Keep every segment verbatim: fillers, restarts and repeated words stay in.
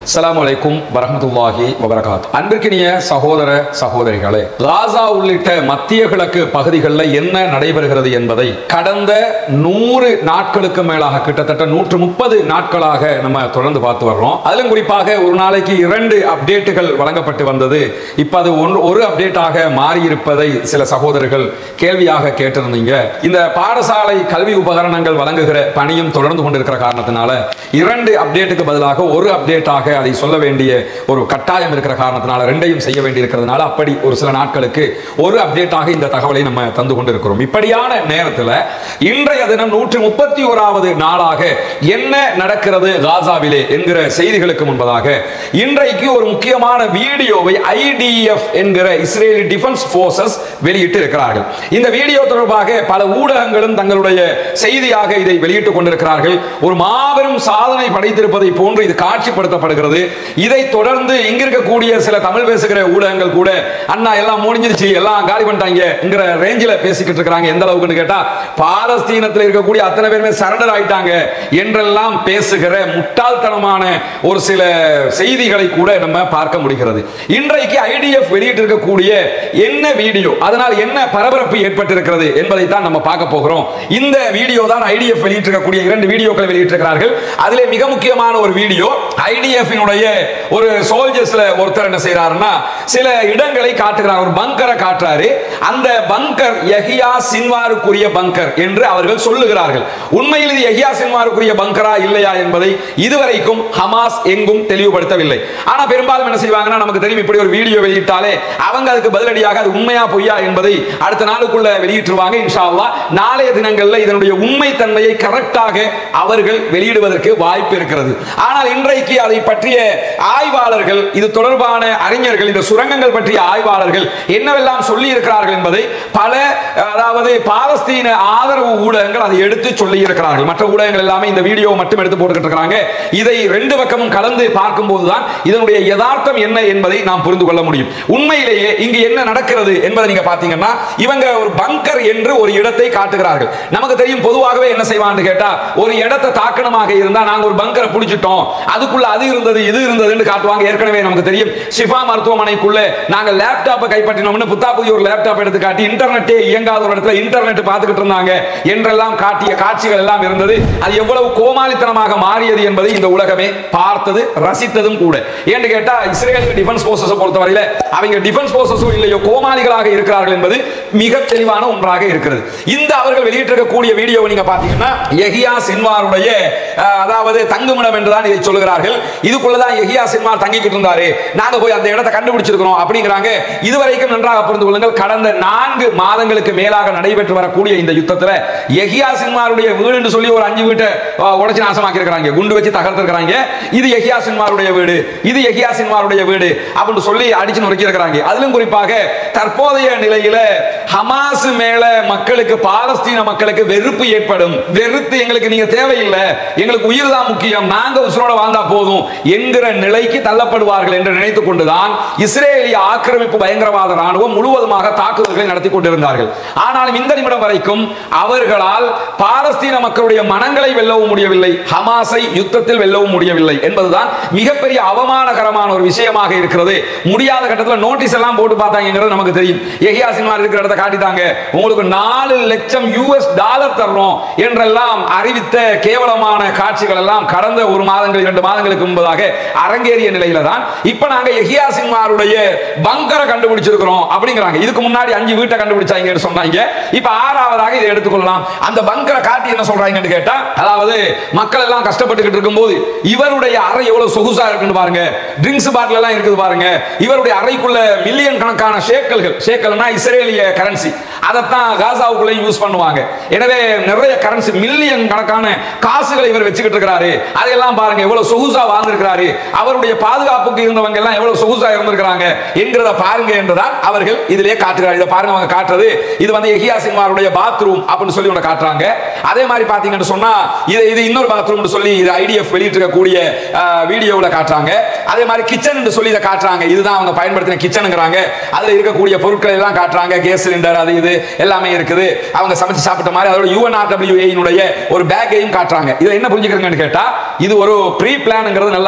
அஸ்ஸலாமு அலைக்கும் வரஹ்மத்துல்லாஹி வபரகாத்துஹு. அன்பிற்கினிய சகோதர சகோதரிகளே, காசா உள்ளிட்ட மத்திய கிழக்கு பகுதிகளில் என்ன நடைபெறுகிறது என்பதை கடந்த நூறு நாட்களுக்கு மேலாக, கிட்டத்தட்ட நூற்று முப்பது நாட்களாக நம்ம தொடர்ந்து பார்த்து வர்றோம். அதிலும் குறிப்பாக ஒரு நாளைக்கு இரண்டு அப்டேட்டுகள் வழங்கப்பட்டு வந்தது. இப்ப அது ஒரு அப்டேட்டாக மாறி இருப்பதை சில சகோதரர்கள் கேள்வியாக கேட்டிருந்தீங்க. இந்த பாடசாலை கல்வி உபகரணங்கள் வழங்குகிற பணியும் தொடர்ந்து கொண்டிருக்கிற காரணத்தினால இரண்டு அப்டேட்டுக்கு பதிலாக ஒரு அப்டேட்டாக அதை சொல்ல வேண்டிய ஒரு கட்டாயம் இருக்கிற காரணத்தினால ரெண்டையும் செய்ய வேண்டி இருக்கிறதுனால அப்படி ஒரு சில நாட்களுக்கு ஒரு அப்டேட்டாக இந்த தகவலை நம்ம தந்து கொண்டிருக்கிறோம். இப்படியான நேரத்தில் இன்றைய தினம் நூற்றி முப்பத்தி ஓராவது நாளாக என்ன நடக்கிறது காசாவிலே என்கிற செய்திகளுக்கு முன்பதாக இன்றைக்கு ஒரு முக்கியமான வீடியோவை ஐ டி எஃப் என்கிற இஸ்ரேலி டிஃபென்ஸ் போர்சஸ் வெளியிட்டு இருக்கிறார்கள். இந்த வீடியோ தொடர்பாக பல ஊடகங்களும் தங்களுடைய செய்தியாக இதை வெளியிட்டுக் கொண்டிருக்கிறார்கள். ஒரு மாபெரும் சாதனை படைத்திருப்பதை போன்று இது காட்சிப்படுத்தப்படுகிறது. இதை தொடர்ந்து இங்க இருக்கக்கூடிய சில தமிழ் பேசுகிற ஊடகங்கள் கூட அண்ணா எல்லாம் முடிஞ்சிருச்சு, எல்லாம் காலி பண்ணிட்டாங்கங்கிற ரேஞ்சில் பேசிக்கிட்டு இருக்காங்க. எந்த அளவுக்குன்னு கேட்டா பாலஸ்தீனத்தில் இருக்கக்கூடிய அத்தனை பேருமே சரண்டர் ஆயிட்டாங்க என்றெல்லாம் பேசுகிற முட்டாள்தனமான ஒரு சில செய்திகளை கூட நம்ம பார்க்க முடிகிறது. இன்றைக்கு ஐ டி எஃப் வெளியிட்டு இருக்கக்கூடிய என்ன வீடியோ, அதனால் என்ன பரபரப்பு ஏற்பட்டிருக்கிறது என்பதை தான் நம்ம பார்க்க போகிறோம். இந்த வீடியோ தான் ஐ டி எஃப் வெளியிட்டிருக்கக்கூடிய இரண்டு வீடியோக்களை வெளியிட்டிருக்கிறார்கள். அதிலே மிக முக்கியமான ஒரு வீடியோ ஐ டி எஃப் ஒரு சோல்ஜர்ஸ்ல ஒருத்தர் என்ன செய்யறாருன்னா சில இடங்களை காட்டுகிறார், ஒரு பங்கரை காட்டுறாரு. அந்த பங்கர் யஹியா சின்வாருக்குரிய பங்கர் என்று அவர்கள் சொல்லுகிறார்கள். உண்மையில் இது யஹியா சின்வாருக்குரிய பங்கரா இல்லையா என்பதை இதுவரைக்கும் ஹமாஸ் எங்கும் தெளிவுபடுத்தவில்லை. ஆனா பெரும்பாலும் என்ன செய்வாங்கன்னா, நமக்கு தெரியும் இப்படி ஒரு வீடியோ வெளியிட்டாலே அவங்க அதுக்கு பதிலடியாக அது உண்மையா பொய்யா என்பதை அடுத்த நாளுக்குள்ள வெளியிட்டுருவாங்க. இன்ஷா அல்லாஹ் நாளைய தினங்கள்ல இதனுடைய உண்மை தன்மையை கரெக்டாக அவர்கள் வெளியிடுவதற்கு வாய்ப்பு இருக்கிறது. ஆனால் இன்றைக்கு அதை பற்றிய ஆய்வாளர்கள், இது தொடர்பான அறிஞர்கள், இந்த சுரங்கங்கள் பற்றிய ஆய்வாளர்கள் என்னவெல்லாம் சொல்லி இருக்கிறார்கள் என்பதை பல, அதாவது பாலஸ்தீன ஆதரவு ஊடகங்கள் அதை எடுத்து சொல்லி இருக்கிறார்கள். மற்ற ஊடகங்கள் எல்லாமே இந்த வீடியோ மட்டும் எடுத்து போட்டுக்கிட்டு இருக்காங்க. இதை ரெண்டு பக்கமும் கலந்து பார்க்கும்போதுதான் இதனுடைய யதார்த்தம் என்ன என்பதை நாம் புரிந்து கொள்ள முடியும். உண்மையிலேயே இங்கு என்ன நடக்கிறது என்பதை நீங்க பாத்தீங்கன்னா, இவங்க ஒரு பங்கர் என்று ஒரு இடத்தை காட்டுகிறார்கள். நமக்கு தெரியும் பொதுவாகவே என்ன செய்வான்னு கேட்டா, ஒரு இடத்தை தாக்கணமாக இருந்தா நாங்க ஒரு பங்கரை பிடிச்சிட்டோம், அதுக்குள்ள அது இருந்தது இது இருந்ததுன்னு காட்டுவாங்க. ஏற்கனவே நமக்கு தெரியும் ஷிஃபா மருத்துவமனைக்குள்ள நாங்க லேப்டாப்பை கைப்பற்றினோம்னு புத்தாப்புதி ஒரு லேப்டாப் எடுத்து காட்டி இன்டர்நெட்டே இயங்காத ஒரு இடத்துல இன்டர்நெட் பார்த்துக்கிட்டு இருந்தாங்க என்றெல்லாம் காட்டிய காட்சிகள் எல்லாம் இருந்தது. அது எவ்வளவு கோமாளித்தனமாக மாறியது என்பதை இந்த உலகமே பார்த்தது, ரசித்ததும் கூட. ஏன்னு கேட்டா இஸ்ரேல் டிஃபென்ஸ் போர்சஸ் பொறுத்தவரையில அவங்க டிஃபென்ஸ் போர்சஸும் இல்லையோ கோமாளிகளாக இருக்கிறார்கள் என்பது மிக தெளிவான ஒன்றாக இருக்கிறது. இந்த அவர்கள் வெளியிட்டிருக்கக்கூடிய வீடியோவை நீங்க பாத்தீங்கன்னா, யஹியா சின்வாருடைய அதாவது தங்குமிடம் என்றுதான் இதை சொல்லுகிறார்கள். இதுக்குள்ளதான் யஹியா சின்வார் தங்கிக்கிட்டு இருந்தாரு, நாங்க போய் அந்த இடத்தை கண்டுபிடிச்சிருக்கிறோம் அப்படிங்கிறாங்க. இதுவரைக்கும் நன்றாக புரிந்து கொள்ளுங்கள், கடந்த நான்கு மாதங்களுக்கு மேலாக நடைபெற்று வரக்கூடிய இந்த யுத்தத்தில் யஹியா சின்வாருடைய வீடு என்று சொல்லி ஒரு அஞ்சு வீட்டை உடைச்சு நாசமாக்கி இருக்கிறாங்க, குண்டு வச்சு தகர்த்திருக்கிறாங்க. இது யஹியா சின்வாருடைய வீடு, இது யஹியா சின்வாருடைய வீடு அப்படின்னு சொல்லி அடிச்சு நொறுக்கி இருக்கிறாங்க. அதிலும் குறிப்பாக தற்போதைய நிலையில ஹமாஸ் மேல மக்களுக்கு, பாலஸ்தீன மக்களுக்கு வெறுப்பு ஏற்படும், வெறுத்து எங்களுக்கு நீங்க தேவையில்லை, எங்களுக்கு உயிர் தான் முக்கியம், நாங்க உசுரோட வாழ்ந்தா போதும் என்கிற நிலைக்கு தள்ளப்படுவார்கள் என்று நினைத்துக் கொண்டுதான் இஸ்ரேலிய ஆக்கிரமிப்பு பயங்கரவாத ராணுவம் முழுவதுமாக தாக்குதல்களை நடத்தி கொண்டிருந்தார்கள். ஆனாலும் இந்த நிமிடம் வரைக்கும் அவர்களால் பாலஸ்தீன மக்களுடைய மனங்களை வெல்லவும் முடியவில்லை, ஹமாஸை யுத்தத்தில் வெல்லவும் முடியவில்லை என்பதுதான் மிகப்பெரிய அவமானகரமான ஒரு விஷயமாக இருக்கிறது. முடியாத கட்டத்தில் நோட்டீஸ் எல்லாம் போட்டு பார்த்தாங்கிறது நமக்கு தெரியும். யஹியா சின்வார் இருக்கிற இடத்தை காட்டிட்டாங்க, உங்களுக்கு நாலு லட்சம் யூஎஸ் டாலர் தர்றோம் என்றெல்லாம் அறிவித்த கேவலமான காட்சிகள் எல்லாம் கடந்த ஒரு மாதங்கள் இரண்டு மாதங்களுக்கு முன்பதாக அரங்கேறிய நிலையில தான் இப்ப நாங்க யஹியா சின்வாருடைய பங்கரை கண்டுபிடிச்சிருக்கிறோம் அப்படிங்கிறாங்க. இதுக்கு முன்னாடி அஞ்சு வீட்டை கண்டுபிடிச்சாங்கன்னு சொன்னாங்க, இப்ப ஆறாவதாக இதை எடுத்துக்கொள்ளலாம். அந்த பங்கரை காட்டி என்ன சொல்றாங்கன்னு கேட்டா, அதாவது மக்கள் எல்லாம் கஷ்டப்பட்டுக்கிட்டு இருக்கும்போது இவருடைய அறை எவ்வளவு சொகுசா இருக்குன்னு பாருங்க, ட்ரிங்க்ஸ் பாட்டில் எல்லாம் இருக்குது பாருங்க, இவருடைய அறைக்குள்ள மில்லியன் கணக்கான ஷேக்கல்கள், ஷேக்கல்னா இஸ்ரேலிய கரன்சி, அதைத்தான் காசாவுக்குள்ள யூஸ் பண்ணுவாங்க. எனவே நிறைய கரன்சி, மில்லியன் கணக்கான காசுகளை இவர் வச்சுக்கிட்டு இருக்கிறாரு, அதெல்லாம் பாருங்க எவ்வளவு சொகுசா வாழ்ந்திருக்கிறாரு, அவருடைய பாதுகாப்புக்கு இருந்தவங்க எல்லாம் எவ்வளவு சொகுசா இருந்திருக்கிறாங்க என்கிறத பாருங்க என்றுதான் அவர்கள் இதிலே காட்டுகிறார். இதை பாருங்க அவங்க காட்டுறது, இது வந்து யஹியா சின்வாருடைய பாத்ரூம் அப்படின்னு சொல்லி ஒன்று காட்டுறாங்க. அதே மாதிரி பாத்தீங்கன்னு சொன்னா இது இது இன்னொரு பாத்ரூம் சொல்லி இது ஐ டி எஃப் வெளியிட்டிருக்கக்கூடிய வீடியோவில் காட்டுறாங்க. அதே மாதிரி கிச்சன் சொல்லி இதை காட்டுறாங்க, இதுதான் அவங்க பயன்படுத்தின கிச்சனுங்கிறாங்க. அதுல இருக்கக்கூடிய பொருட்கள் எல்லாம் காட்டுறாங்க, கேஸ் சிலிண்டர் அது இது எல்லாமே இருக்குது, அவங்க சமைச்சு சாப்பிட்ட மாதிரி. அதோட U N R W A ஒரு பேக்கையும் காட்டுறாங்க. இதுல என்ன புரிஞ்சுக்கிறீங்கன்னு கேட்டா, இது ஒரு ப்ரீ பிளான்ங்கிறது நல்லா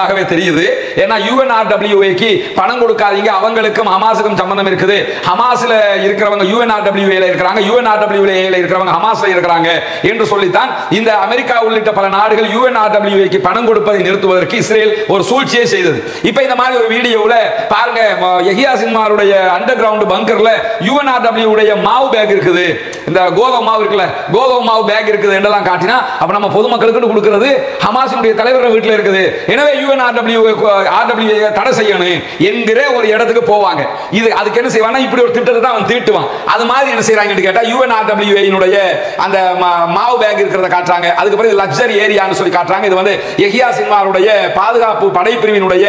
இருப்பதாகவே தெரியுது. ஏன்னா யுஎன்ஆர்டபிள்யூஏக்கு பணம் கொடுக்காதீங்க, அவங்களுக்கும் ஹமாஸுக்கும் சம்பந்தம் இருக்குது. ஹமாஸ்ல இருக்கிறவங்க யுஎன்ஆர்டபிள்யூஏல இருக்கிறாங்க, யுஎன்ஆர்டபிள்யூஏல இருக்கிறவங்க ஹமாஸ்ல இருக்கிறாங்க என்று சொல்லித்தான் இந்த அமெரிக்கா உள்ளிட்ட பல நாடுகள் யுஎன்ஆர்டபிள்யூஏக்கு பணம் கொடுப்பதை நிறுத்துவதற்கு இஸ்ரேல் ஒரு சூழ்ச்சியை செய்தது. இப்போ இந்த மாதிரி ஒரு வீடியோவில் பாருங்க, யஹ்யா சின்வாருடைய அண்டர் கிரவுண்ட் பங்கர்ல யுஎன்ஆர்டபிள்யூ உடைய மாவு பேக் இருக்குது, இந்த கோதுமை மாவு இருக்குல்ல, கோதுமை மாவு பேக் இருக்குது என்றெல்லாம் காட்டினா அப்ப நம்ம பொதுமக்களுக்கு கொடுக்கிறது ஹமாஸினுடைய தலைவர் வீட்டில் இருக்குது, எனவே யுஎன்ஆர்டபிள்யூ ஆர்டபிள்யூ தடை செய்யணும் என்கிற ஒரு இடத்துக்கு போவாங்க. இது அதுக்கு என்ன செய்வாங்க, இப்படி ஒரு திட்டத்தை தான் அவன் தீட்டுவான். அது மாதிரி என்ன செய்யறாங்கன்னு கேட்டா யுஎன்ஆர்டபிள்யூனுடைய அந்த மாவு பேக் இருக்கிறத காட்டுறாங்க. அதுக்கு பிறகு லக்ஸரி ஏரியான்னு சொல்லி காட்டுறாங்க. இது வந்து யஹ்யா சின்வாருடைய பாதுகாப்பு படைப்பிரிவினுடைய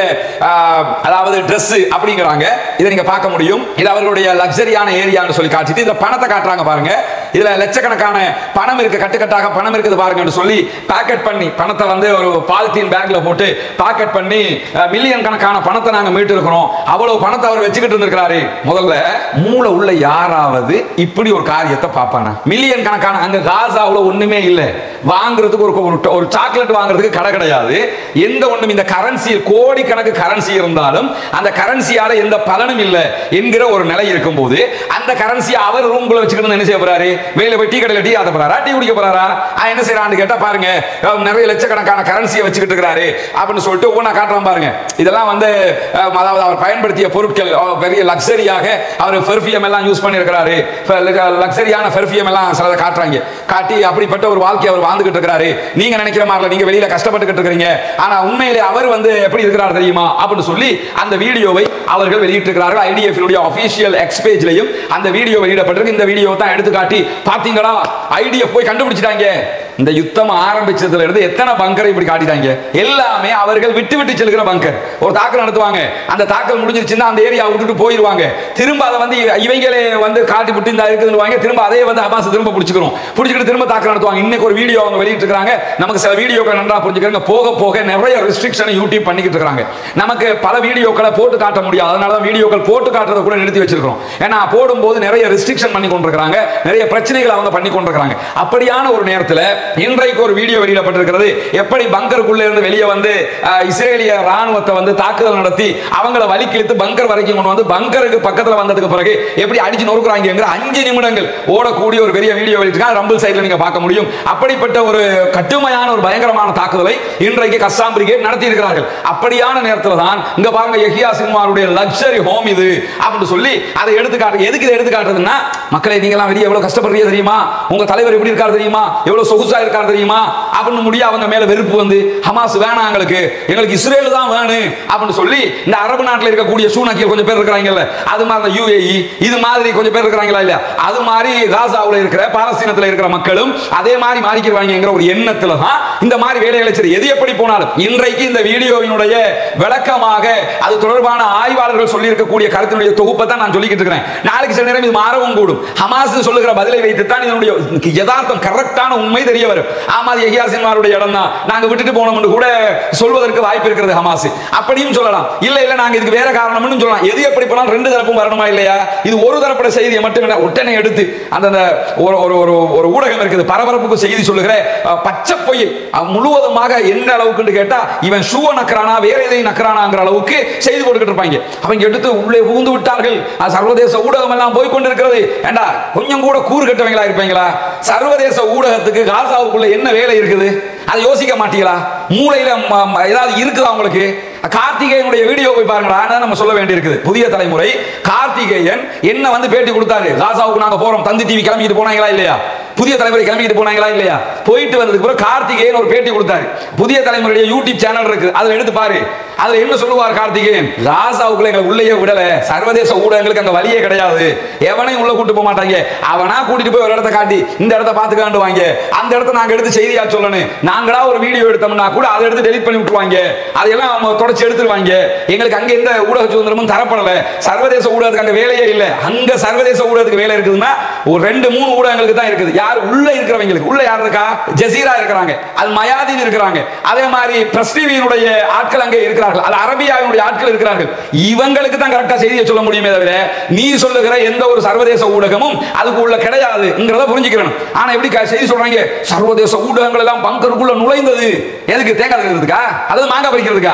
அதாவது Dress அப்படிங்கிறாங்க. இதை நீங்க பார்க்க முடியும். இது அவர்களுடைய லக்ஸரியான ஏரியான்னு சொல்லி காட்டிட்டு இந்த பணத்தை காட்டுறாங்க பாருங்க. இதுல லட்சக்கணக்கான பணம் இருக்கு, கட்டுக்கட்டாக பணம் இருக்குது பாருங்கன்னு சொல்லி பாக்கெட் பண்ணி பணத்தை வந்து ஒரு பாலித்தீன் பேக்ல போட்டு பாக்கெட் பண்ணி மில்லியன் கணக்கான பணத்தை நாங்க மீட்டு இருக்கிறோம். அவ்வளவு பணத்தை அவர் வச்சுக்கிட்டு இருந்திருக்கிறாரு. முதல்ல மூளை உள்ள யாராவது இப்படி ஒரு காரியத்தை பார்ப்பானா? மில்லியன் கணக்கான அங்க காசாவுல ஒண்ணுமே இல்லை, வாங்குறதுக்கு ஒரு ஒரு சாக்லேட் வாங்குறதுக்கு கடை கிடையாது, எந்த ஒண்ணும். இந்த கரன்சி கோடி கணக்கு கரன்சி இருந்தாலும் அந்த கரன்சியால எந்த பலனும் இல்லை என்கிற ஒரு நிலை இருக்கும் போது அந்த கரன்சியை அவர் ரூம்குள்ள வச்சுக்கிட்டு என்ன செய்ய போறாரு? வெளியில போய் டீ கடையில டீ ஆத்த போறாரா, டீ குடிக்க போறாரா? என்ன செய்யறான்னு கேட்டா பாருங்க, நிறைய லட்சக்கணக்கான கரன்சியை வச்சுக்கிட்டு இருக்கிறாரு அப்படின்னு சொல்லிட்டு ஒவ்வொன்றா காட்டுறான் பாருங்க. இதெல்லாம் வந்து அதாவது அவர் பயன்படுத்திய பொருட்கள், பெரிய லக்ஸரியாக அவர் பெர்ஃபியூம் எல்லாம் யூஸ் பண்ணி இருக்கிறாரு, லக்ஸரியான பெர்ஃபியூம் எல்லாம் சிலதை காட்டுறாங்க. காட்டி அப்படிப்பட்ட ஒரு வாழ்க்கை அவர் வாழ்ந்துகிட்டு இருக்கிறாரு. நீங்க நினைக்கிற மாதிரி நீங்க வெளியில கஷ்டப்பட்டுக்கிட்டு இருக்கிறீங்க, ஆனா உண்மையிலே அவர் வந்து எப்படி இருக்கிறார் தெரியுமா அப்படின்னு சொல்லி அந்த வீடியோவை அவர்கள் வெளியிட்டிருக்கிறார்கள். ஐடிஎஃப் உடைய ஆபீஷியல் எக்ஸ் பேஜ்லயும் அந்த வீடியோ வெளியிடப்பட்டிருக்கு. இந்த வீடியோவை தான் எடுத்து காட்டி பாத்தீங்களா, ஐடிஎஃப் போய் கண்டுபிடிச்சிட்டாங்க. இந்த யுத்தம் ஆரம்பிச்சதுல இருந்து எத்தனை பங்கரை இப்படி காட்டிட்டாங்க. எல்லாமே அவர்கள் விட்டு விட்டு செல்கிற பங்கர். ஒரு தாக்கல் நடத்துவாங்க, அந்த தாக்கல் முடிஞ்சிருச்சுன்னா அந்த ஏரியா விட்டுட்டு போயிருவாங்க. திரும்ப அதை வந்து இவங்களே வந்து காட்டி விட்டு இந்த இருக்குதுன்னு திரும்ப அதே வந்து ஹமாஸ் திரும்ப பிடிச்சிக்கிறோம், பிடிச்சிக்கிட்டு திரும்ப தாக்கல் நடத்துவாங்க. இன்னைக்கு ஒரு வீடியோ அவங்க வெளியிட்டு இருக்காங்க. நமக்கு சில வீடியோக்கள் நன்றா புரிஞ்சுக்கிறாங்க. போக போக நிறைய ரெஸ்ட்ரிக்ஷன் யூடியூப் பண்ணிக்கிட்டு இருக்காங்க. நமக்கு பல வீடியோக்களை போட்டு காட்ட முடியாது, அதனால தான் வீடியோக்கள் போட்டு காட்டுறதை கூட நிறுத்தி வச்சிருக்கிறோம். ஏன்னா போடும்போது நிறைய ரெஸ்ட்ரிக்ஷன் பண்ணி கொண்டிருக்கிறாங்க, நிறைய பிரச்சனைகள் அவங்க பண்ணி கொண்டிருக்கிறாங்க. அப்படியான ஒரு நேரத்தில் இன்றைக்கு ஒரு வீடியோ வெளியிடப்பட்டிருக்கிறது. எப்படி பங்கருக்குள்ள இருந்து வெளியே வந்து இஸ்ரேலிய ராணுவத்தை வந்து தாக்குதல் நடத்தி அவங்கள வலி கிழித்து பங்கர் வரைக்கும் கொண்டு வந்து பங்கருக்கு பக்கத்தில் வந்ததுக்கு பிறகு எப்படி அடிச்சு நொறுக்குறாங்க அஞ்சு நிமிடங்கள் ஓடக்கூடிய ஒரு பெரிய வீடியோ வெளியிட்டிருக்காங்க. ரம்பிள் சைட்ல நீங்க பார்க்க முடியும். அப்படிப்பட்ட ஒரு கட்டுமையான ஒரு பயங்கரமான தாக்குதலை இன்றைக்கு கஸ்ஸாம் பிரிகேட் நடத்தி இருக்கிறார்கள். அப்படியான நேரத்தில் தான் இங்க பாருங்க, யஹ்யா சின்வாருடைய லக்ஸரி ஹோம் இது அப்படின்னு சொல்லி அதை எடுத்துக்காட்டு. எதுக்கு இதை எடுத்துக்காட்டுறதுன்னா, மக்களை நீங்க எல்லாம் வெளியே எவ்வளவு கஷ்டப்படுறீங்க தெரியுமா, உங்க தலைவர் எப்படி இருக்காரு தெரியுமா, எவ்வளவு சொகுசா இருக்காரு தெரியுமா அப்படின்னு முடிய அவங்க மேல வெறுப்பு வந்து ஹமாஸ் வேணாம், எங்களுக்கு எங்களுக்கு இஸ்ரேல் தான் வேணும் அப்படின்னு சொல்லி இந்த அரபு நாட்டில் இருக்கக்கூடிய சூனக்கியல் கொஞ்சம் பேர் இருக்கிறாங்கல்ல, அது மாதிரி யுஏஇ இது மாதிரி கொஞ்சம் பேர் இருக்கிறாங்களா இல்லையா, அது மாதிரி காசாவில் இருக்கிற பாலஸ்தீனத்தில் இருக்கிற மக்களும் அதே மாதிரி மாறிக்கிறாங்கிற ஒரு எண்ணத்துல தான் இந்த மாதிரி வேலைகளை செய்து. எது எப்படி போனாலும் இன்றைக்கு இந்த வீடியோவினுடைய விளக்கமாக அது தொடர்பான ஆய்வாளர்கள் சொல்லி இருக்கக்கூடிய கருத்தினுடைய தொகுப்பை தான் நான் சொல்லிக்கிட்டு இருக்கிறேன். நாளைக்கு சில நேரம் இது மாறவும் கூடும். ஹமாஸ் சொல்லுகிற பதிலை வைத்து தான் இதனுடைய யதார்த்தம் கரெக்டான உண்மை தெரிய வரும். ஆமா, யஹ்யா சின்வாருடைய இடம் தான், நாங்க விட்டுட்டு போனோம்னு கூட சொல்வதற்கு வாய்ப்பு இருக்கிறது ஹமாஸ். அப்படியும் சொல்லலாம், இல்ல இல்ல நாங்க இதுக்கு வேற காரணம்னு சொல்லலாம். எது எப்படி போனாலும் ரெண்டு தரப்பும் வரணுமா இல்லையா? இது ஒரு தரப்பட செய்தியை மட்டும் உடனே எடுத்து அந்த ஒரு ஒரு ஒரு ஊடகம் இருக்குது, பரபரப்புக்கு செய்தி சொல்லுகிற பச்சை பொய் முழுவதுமாக என்ன அளவுக்கு கேட்டா, இவன் ஷூ நக்கறானா வேற எதையும் நக்கறானாங்கிற அளவுக்கு செய்தி போட்டுக்கிட்டு இருப்பாங்க. அவங்க எடுத்து உள்ளே புகுந்து விட்டார்கள். சர்வதேச ஊடகம் எல்லாம் போய் கொண்டிருக்கிறது. ஏண்டா கொஞ்சம் கூட கூறு கட்டவங்களா இருப்பீங்களா? சர்வதேச ஊடகத்துக்கு காசாவுக்குள்ள என்ன வேலை இருக்குது அதை யோசிக்க மாட்டீங்களா? மூளையில ஏதாவது இருக்குதா உங்களுக்கு? கார்த்திகேயனுடைய வீடியோ போய் பாருங்கடா, நம்ம சொல்ல வேண்டி இருக்குது. புதிய தலைமுறை கார்த்திகேயன் என்ன வந்து பேட்டி கொடுத்தாரு, காசாவுக்கு நாங்க போறோம், தந்தி டிவி கிளம்பிட்டு போனாங்களா இல்லையா, புதிய தலைமுறை கிளம்பிட்டு போனாங்களா இல்லையா, போயிட்டு வந்ததுக்கு பிறகு கார்த்திகேயன் ஒரு பேட்டி கொடுத்தாரு. புதிய தலைமுறையுடைய யூடியூப் சேனல் இருக்கு, அதுல எடுத்து பாரு. அதுல என்ன சொல்லுவார் கார்த்திகேயன், காசாவுக்குள்ள எங்களை உள்ளே விடல, சர்வதேச ஊடகங்களுக்கு அங்க வழியே கிடையாது, எவனையும் உள்ள கூட்டு போக மாட்டாங்க, அவனா கூட்டிட்டு போய் ஒரு இடத்த காட்டி இந்த இடத்த பாத்துக்காண்டு வாங்க, அந்த இடத்த நாங்க எடுத்து செய்தியா சொல்லணும், நாங்களா ஒரு வீடியோ எடுத்தோம்னா கூட அதை எடுத்து டெலிட் பண்ணி விட்டுருவாங்க, அதையெல்லாம் அவங்க தொடச்சு எடுத்துருவாங்க. எங்களுக்கு அங்க எந்த ஊடக சுதந்திரமும் தரப்படல, சர்வதேச ஊடகத்துக்கு அங்க வேலையே இல்லை. அங்க சர்வதேச ஊடகத்துக்கு வேலை இருக்குதுன்னா ஒரு ரெண்டு மூணு ஊடகங்களுக்கு தான் இருக்குது. யார் உள்ள இருக்கிறவங்களுக்கு, உள்ள யார் இருக்கா, ஜசீரா இருக்கிறாங்க, அல் மயாதீன் இருக்கிறாங்க, அதே மாதிரி பிரஸ் டிவியினுடைய ஆட்கள் அங்கே இருக்கிறார்கள், அது அரபியாவினுடைய ஆட்கள் இருக்கிறார்கள். இவங்களுக்கு தான் கரெக்டா செய்தியை சொல்ல முடியுமே தவிர நீ சொல்லுகிற எந்த ஒரு சர்வதேச ஊடகமும் அதுக்கு உள்ள கிடையாதுங்கிறத புரிஞ்சுக்கிறேன். ஆனா எப்படி செய்தி சொல்றாங்க, சர்வதேச ஊடகங்கள் எல்லாம் பங்கருக்குள்ள நுழைந்தது, எதுக்கு தேங்காய் இருக்கிறதுக்கா, அதாவது மாங்காய் பறிக்கிறதுக்கா?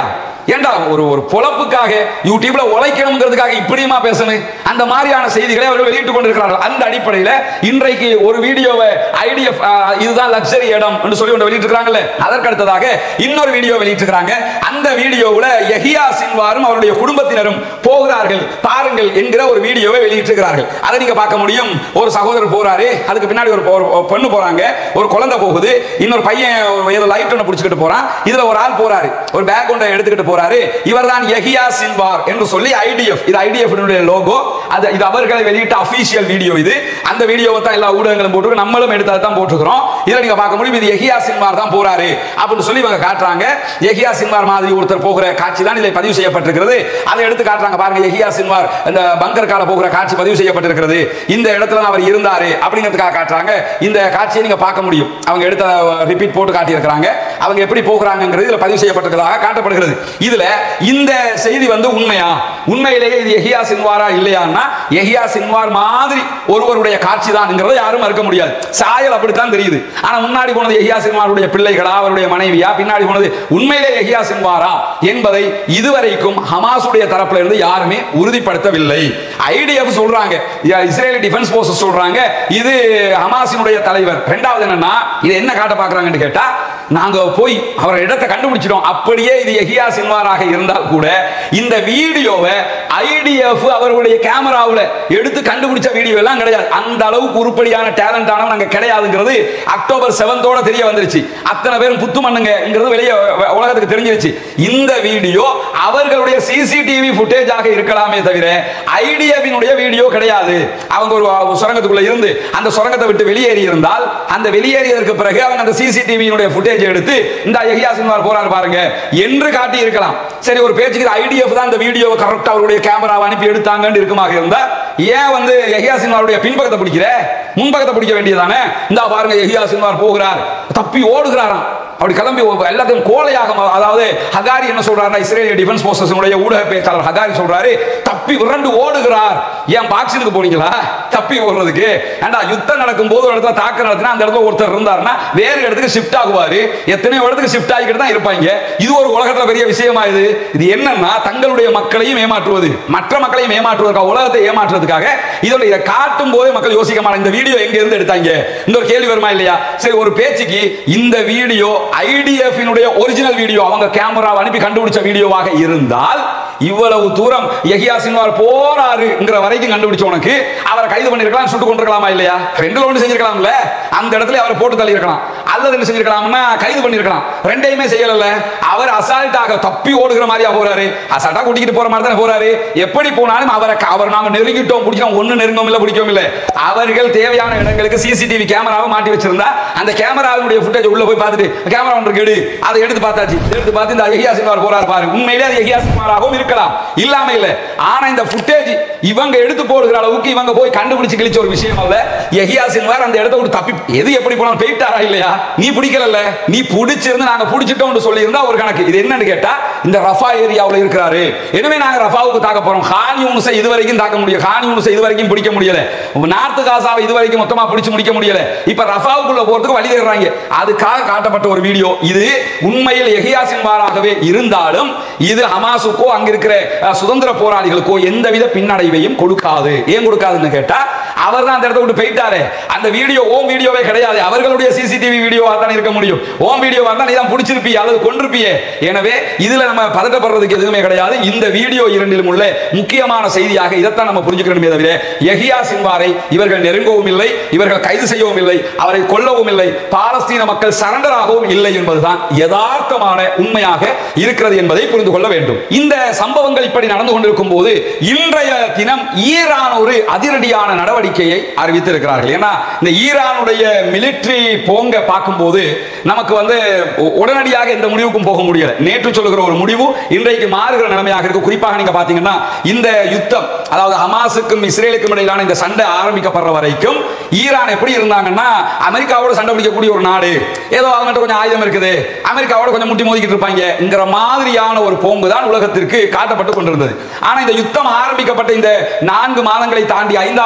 ஏண்டா ஒரு ஒரு பொழப்புக்காக யூடியூப்ல உழைக்கணுங்கிறதுக்காக இப்படியுமா பேசணும்? அந்த மாதிரியான செய்திகளை அவர்கள் வெளியிட்டுக் கொண்டிருக்கிறார்கள். அந்த அடிப்படையில் இன்றைக்கு ஒரு வீடியோவை ஐடிஎஃப் இதுதான் லக்ஸரி இடம் என்று சொல்லி ஒன்று வெளியிட்டிருக்காங்கல்ல, அதற்கு அடுத்ததாக இன்னொரு வீடியோ வெளியிட்டிருக்காங்க. அந்த வீடியோவில் யஹியா சின்வாரும் அவருடைய குடும்பத்தினரும் போகிறார்கள் பாருங்கள் என்கிற ஒரு வீடியோவை வெளியிட்டிருக்கிறார்கள். அதை நீங்க பார்க்க முடியும். ஒரு சகோதரர் போறாரு, அதுக்கு பின்னாடி ஒரு பொண்ணு போறாங்க, ஒரு குழந்தை போகுது, இன்னொரு பையன் ஏதோ லைட் ஒன்று பிடிச்சிக்கிட்டு போறான், இதுல ஒரு ஆள் போறாரு, ஒரு பேக் ஒன்றை எடுத்துக்கிட்டு போறாரு. இவர்தான் யஹியா சின்வார் என்று சொல்லி ஐடிஎஃப், இது ஐடிஎஃப் லோகோ, அது இது அவர்களை வெளியிட்ட அபிஷியல் வீடியோ. இது அந்த வீடியோவை தான் எல்லா ஊடகங்களும் போட்டு நம்மளும் எடுத்து தான் போட்டுக்கிறோம். இதில் நீங்க பார்க்க முடியும் இது யஹியா சின்வார் தான் போறாரு அப்படின்னு சொல்லி இவங்க காட்டுறாங்க. யஹியா சின்வார் மாதிரி ஒருத்தர் போகிற காட்சி தான் இதில் பதிவு செய்யப்பட்டிருக்கிறது. அதை எடுத்து காட்டுறாங்க. பாருங்க, யஹியா சின்வார் இந்த பங்கர் கால போகிற காட்சி பதிவு செய்யப்பட்டிருக்கிறது. இந்த இடத்துல அவர் இருந்தாரு அப்படிங்கிறதுக்காக காட்டுறாங்க. இந்த காட்சியை நீங்க பார்க்க முடியும். அவங்க எடுத்த ரிப்பீட் போட்டு காட்டியிருக்கிறாங்க. அவங்க எப்படி போகிறாங்கிறது இதுல பதிவு செய்யப்பட்டிருக்கிறதாக காட்டப்படுகிறது. இதுல இந்த செய்தி வந்து உண்மையா, உண்மையிலேயே இது யஹியா சின்வாரா இல்லையான்னா யஹியா சின்வார் மாதிரி ஒருவருடைய காட்சி தான்ங்கிறத யாரும் மறுக்க முடியாது. சாயல் அப்படித்தான் தெரியுது. ஆனா முன்னாடி போனது யஹியா சின்வாருடைய பிள்ளைகளா, அவருடைய மனைவியா, பின்னாடி போனது உண்மையிலே யஹியா சின்வாரா என்பதை இதுவரைக்கும் ஹமாஸுடைய தரப்புல இருந்து யாருமே உறுதிப்படுத்தவில்லை. ஐடிஎஃப் சொல்றாங்க, இஸ்ரேலி டிஃபென்ஸ் போர்சஸ் சொல்றாங்க இது ஹமாஸினுடைய தலைவர். இரண்டாவது என்னன்னா இது என்ன காட்ட பார்க்கறாங்கன்னு கேட்டா, நாங்க போய் அவர் இடத்தை கண்டுபிடிச்சிட்டோம். அப்படியே இது யஹியா சின்வாராக இருந்தால் கூட இந்த வீடியோவை ஐடிஎஃப் அவருடைய கேமராவில் எடுத்து கண்டுபிடிச்ச வீடியோ எல்லாம் கிடையாது. அந்த அளவுக்கு உருப்படியான டேலண்ட் ஆனவங்க நாங்க கிடையாதுங்கிறது அக்டோபர் செவன்த்தோட தெரிய வந்துருச்சு. அத்தனை பேரும் புத்து மண்ணுங்கிறது வெளியே உலகத்துக்கு தெரிஞ்சிருச்சு. இந்த வீடியோ அவர்களுடைய சிசிடிவி ஃபுட்டேஜ் ஆக இருக்கலாமே தவிர ஐடிஎஃபினுடைய வீடியோ கிடையாது. அவங்க ஒரு சுரங்கத்துக்குள்ள இருந்து அந்த சுரங்கத்தை விட்டு வெளியேறி இருந்தால் அந்த வெளியேறியதற்கு பிறகு அவங்க அந்த சிசிடிவியினுடைய ஃபுட்டேஜ் எடுத்து இந்த யஹியா சின்வார் போறாரு பாருங்க என்று காட்டி இருக்கலாம். சரி, ஒரு பேச்சுக்கு ஐடிஎஃப் தான் இந்த வீடியோவை கரெக்டா அவருடைய கேமராவை அனுப்பி எடுத்தாங்கன்னு இருக்குமாக இருந்தா ஏன் வந்து யஹியா சின்வாருடைய பின்பக்கத்தை பிடிக்கிற, முன்பக்கத்தை பிடிக்க வேண்டியதானே? இந்த பாருங்க யஹியா சின்வார் போகிறார், தப்பி ஓடுகிறாராம். அப்படி கிளம்பி எல்லாத்தையும் கோலையாக, அதாவது ஹகாரி என்ன சொல்றாருன்னா, இஸ்ரேலிய டிஃபென்ஸ் போர்சஸ் ஊடக பேச்சாளர் ஹகாரி சொல்றாரு, தப்பி விரண்டு ஓடுகிறார். ஏன் பாக்ஸினுக்கு போனீங்களா தப்பி ஓடுறதுக்கு? ஏண்டா யுத்தம் நடக்கும் போது ஒரு இடத்துல தாக்க நடத்தினா அந்த இடத்துல ஒருத்தர் இருந்தாருன்னா வேறு இடத்துக்கு ஷிஃப்ட் ஆகுவாரு. எத்தனையோ இடத்துக்கு ஷிஃப்ட் ஆகிக்கிட்டு தான் இருப்பாங்க. இது ஒரு உலகத்துல பெரிய விஷயமா? இது இது என்னன்னா தங்களுடைய மக்களையும் ஏமாற்றுவது, மற்ற மக்களையும் ஏமாற்றுவதற்காக, உலகத்தை ஏமாற்றுவதற்காக இதோட இதை காட்டும் போதே மக்கள் யோசிக்க மாட்டாங்க, இந்த வீடியோ எங்க இருந்து எடுத்தாங்க. இந்த ஒரு கேள்வி வருமா இல்லையா? சரி, ஒரு பேச்சுக்கு இந்த வீடியோ ஐடிஎஃப் ஒரிஜினல் வீடியோ, அவங்க கேமராவை அனுப்பி கண்டுபிடிச்ச வீடியோவாக இருந்தால் இவ்வளவு தூரம் யஹியா சின்வார் போறாருங்கிற வரைக்கும் கண்டுபிடிச்ச உனக்கு அவரை கைது பண்ணிருக்கலாம், சுட்டு கொண்டிருக்கலாமா இல்லையா? ரெண்டுல ஒன்று செஞ்சிருக்கலாம்ல, அந்த இடத்துல அவரை போட்டு தள்ளி இருக்கலாம். அல்லது என்ன செஞ்சிருக்கலாம்னா கைது பண்ணிருக்கலாம். ரெண்டையுமே செய்யல. அவர் அசால்ட்டாக தப்பி ஓடுகிற மாதிரியா போறாரு, அசால்ட்டா கூட்டிக்கிட்டு போற மாதிரி தானே போறாரு. எப்படி போனாலும் அவரை அவர் நாங்க நெருங்கிட்டோம், பிடிச்சோம், ஒன்னு நெருங்கவும் இல்லை, பிடிக்கவும் இல்லை. அவர்கள் தேவையான இடங்களுக்கு சிசிடிவி கேமராவை மாட்டி வச்சிருந்தா அந்த கேமராவுடைய ஃபுட்டேஜ் உள்ள போய் பார்த்துட்டு கேமரா ஒன்று எடு, அதை எடுத்து பார்த்தாச்சு. எடுத்து பார்த்து இந்த யஹியா சின்வார் போறாரு பாரு, உண்மையிலே அது யஹியா சின்வாராகவும் இருக்கலாம், இல்லாம இல்ல. ஆனா இந்த ஃபுட்டேஜ் இவங்க எடுத்து போடுகிற அளவுக்கு இவங்க போய் கண்டுபிடிச்சு கிழிச்ச ஒரு விஷயம் அல்ல. யஹியா சின்வார் அந்த இடத்தை விட்டு தப்பி எது எப்படி போனாலும் போயிட்டாரா இல்லையா? நீ பிடிக்கல, நீ பிடிச்சிருந்து நாங்க பிடிச்சிட்டோம் சொல்லி இருந்தா ஒரு கணக்கு. இது என்னன்னு கேட்டா, இந்த ரஃபா ஏரியாவில் இருக்கிறாரு, எனவே நாங்க ரஃபாவுக்கு தாக்க போறோம். கான் யூனுஸை இதுவரைக்கும் தாக்க முடியல, கான் யூனுஸை இதுவரைக்கும் பிடிக்க முடியல, நார்த் காசாவை இதுவரைக்கும் மொத்தமா பிடிச்சு முடிக்க முடியல. இப்ப ரஃபாவுக்குள்ள போறதுக்கு வழி தேடுறாங்க. அதுக்காக காட்டப்பட்ட ஒரு வீடியோ இது. உண்மையில் யஹியா சின்வாராகவே இருந்தாலும் இது ஹமாஸுக்கோ அங்க இருக்கிற சுதந்திர போராளிகளுக்கோ எந்தவித பின்னடைவையும் கொடுக்காது. ஏன் கொடுக்காதுன்னு கேட்டா, அவர் தான் அந்த இடத்தை விட்டு போயிட்டாரு. அந்த வீடியோ ஓம் வீடியோவே கிடையாது, அவர்களுடைய சிசிடிவி வீடியோவா தான் இருக்க முடியும். ஓம் வீடியோவா இருந்தா நீ தான் பிடிச்சிருப்பிய அல்லது கொண்டிருப்பிய. எனவே இதுல நம்ம பதட்டப்படுறதுக்கு எதுவுமே கிடையாது. இந்த வீடியோ இரண்டிலும் உள்ள முக்கியமான செய்தியாக இதைத்தான் நம்ம புரிஞ்சுக்கணுமே தவிர யஹியா சின்வாரை இவர்கள் நெருங்கவும் இல்லை, இவர்கள் கைது செய்யவும் இல்லை, அவரை கொல்லவும் இல்லை, பாலஸ்தீன மக்கள் சரண்டர் ஆகவும் இல்லை என்பதுதான் யதார்த்தமான உண்மையாக இருக்கிறது என்பதை புரிந்து கொள்ள வேண்டும். இந்த சம்பவங்கள் இப்படி நடந்து கொண்டிருக்கும் போது இன்றைய தினம் ஈரான் ஒரு அதிரடியான நடவடிக்கையை அறிவித்திருக்கிறார்கள். ஏன்னா இந்த ஈரானுடைய மிலிட்டரி போங்க பார்க்கும்போது நமக்கு வந்து உடனடியாக எந்த முடிவுக்கும் போக முடியல. நேற்று சொல்லுகிற ஒரு முடிவு இன்றைக்கு மாறுகிற நிலைமையாக இருக்கு. குறிப்பாக நீங்க பாத்தீங்கன்னா இந்த யுத்தம், அதாவது ஹமாஸுக்கும் இஸ்ரேலுக்கும் இடையிலான இந்த சண்டை ஆரம்பிக்கப்படுற வரைக்கும் ஈரான் எப்படி இருந்தாங்கன்னா, அமெரிக்காவோட சண்டை பிடிக்கக்கூடிய ஒரு நாடு, ஏதோ அவங்கள்ட்ட கொஞ்சம் ஆயுதம் இருக்குது, அமெரிக்காவோட கொஞ்சம் முட்டி மோதிக்கிட்டு இருப்பாங்கிற மாதிரியான ஒரு போங்கு தான் உலகத்திற்கு காட்டப்பட்டு கொண்டிருந்தது. ஆனா இந்த யுத்தம் ஆரம்பிக்கப்பட்ட இந்த நான்கு மாதங்களை தாண்டி ஐந்தாவது மாத